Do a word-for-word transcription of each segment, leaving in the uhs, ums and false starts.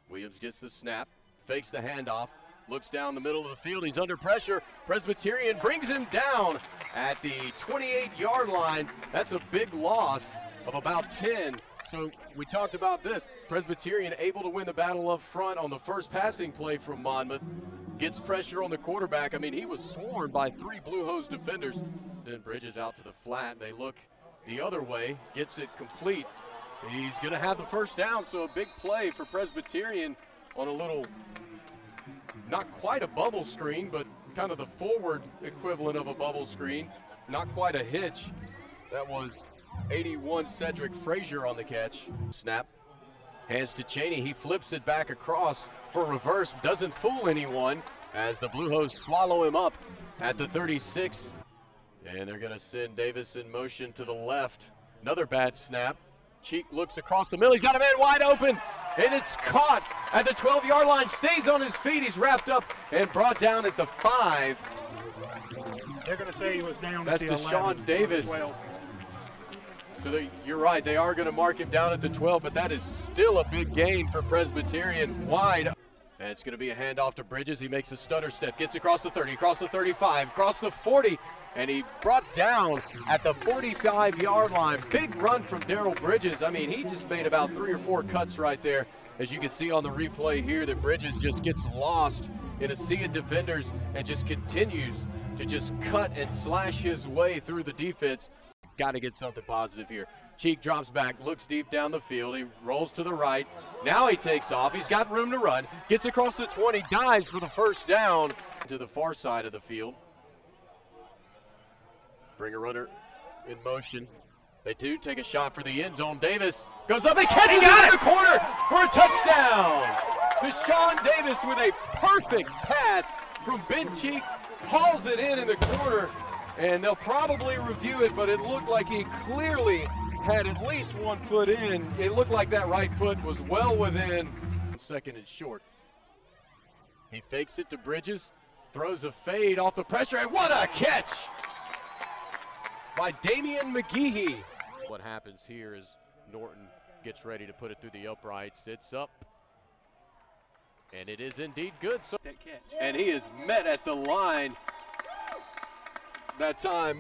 Williams gets the snap, fakes the handoff, looks down the middle of the field. He's under pressure. Presbyterian brings him down at the twenty-eight yard line. That's a big loss of about ten. So we talked about this. Presbyterian able to win the battle up front on the first passing play from Monmouth. Gets pressure on the quarterback. I mean, he was swarmed by three Blue Hose defenders. Then Bridges out to the flat. They look the other way, gets it complete. He's going to have the first down, so a big play for Presbyterian on a little, not quite a bubble screen, but kind of the forward equivalent of a bubble screen. Not quite a hitch. That was eighty-one Cedric Frazier on the catch. Snap, hands to Cheney. He flips it back across for reverse. Doesn't fool anyone as the Blue Hose swallow him up at the thirty-six. And they're going to send Davis in motion to the left. Another bad snap. Cheek looks across the middle. He's got a man wide open, and it's caught at the twelve yard line. Stays on his feet. He's wrapped up and brought down at the five. They're going to say he was down That's at the Deshaun Davis. So they, you're right, they are going to mark him down at the twelve, but that is still a big gain for Presbyterian. Wide. And it's going to be a handoff to Bridges. He makes a stutter step, gets across the thirty, across the thirty-five, across the forty, and he brought down at the forty-five yard line. Big run from Darrell Bridges. I mean, he just made about three or four cuts right there. As you can see on the replay here, that Bridges just gets lost in a sea of defenders and just continues to just cut and slash his way through the defense. Got to get something positive here. Cheek drops back, looks deep down the field. He rolls to the right. Now he takes off. He's got room to run. Gets across the twenty, dives for the first down to the far side of the field. Bring a runner in motion. They do take a shot for the end zone. Davis goes up and catches it in the corner for a touchdown. Deshaun Davis with a perfect pass from Ben Cheek, hauls it in in the corner, and they'll probably review it, but it looked like he clearly had at least one foot in. It looked like that right foot was well within. Second and short. He fakes it to Bridges, throws a fade off the pressure, and what a catch by Damian McGehee. What happens here is Norton gets ready to put it through the uprights. It's up, and it is indeed good. So that catch. And he is met at the line that time.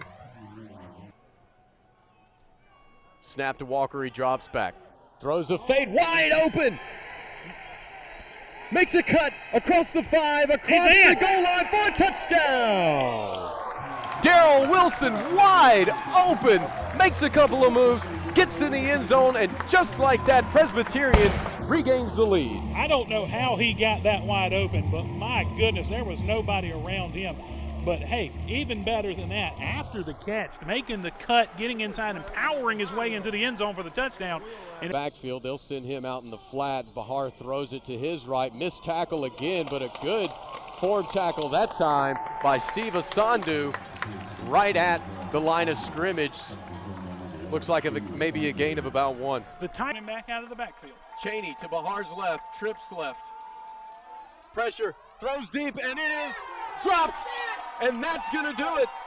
Snap to Walker, he drops back. Throws a fade, wide open. Makes a cut across the five, across the goal line for a touchdown. Darrell Wilson wide open, makes a couple of moves, gets in the end zone, and just like that, Presbyterian regains the lead. I don't know how he got that wide open, but my goodness, there was nobody around him. But hey, even better than that, after the catch, making the cut, getting inside and powering his way into the end zone for the touchdown. And backfield, they'll send him out in the flat. Bahar throws it to his right. Missed tackle again, but a good form tackle that time by Steve Asandu right at the line of scrimmage. Looks like a, maybe a gain of about one. The timing back out of the backfield. Cheney to Bahar's left, trips left. Pressure, throws deep, and it is dropped. And that's going to do it.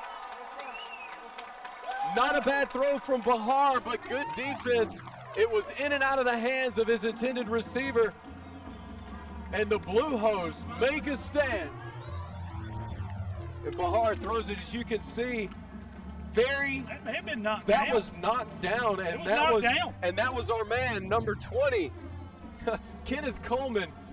Not a bad throw from Bahar, but good defense. It was in and out of the hands of his intended receiver. And the Blue Hose make a stand. And Bahar throws it, as you can see, very. That may have been knocked that down. was knocked down, and was that knocked was down. and that was our man, number twenty, Kenneth Coleman.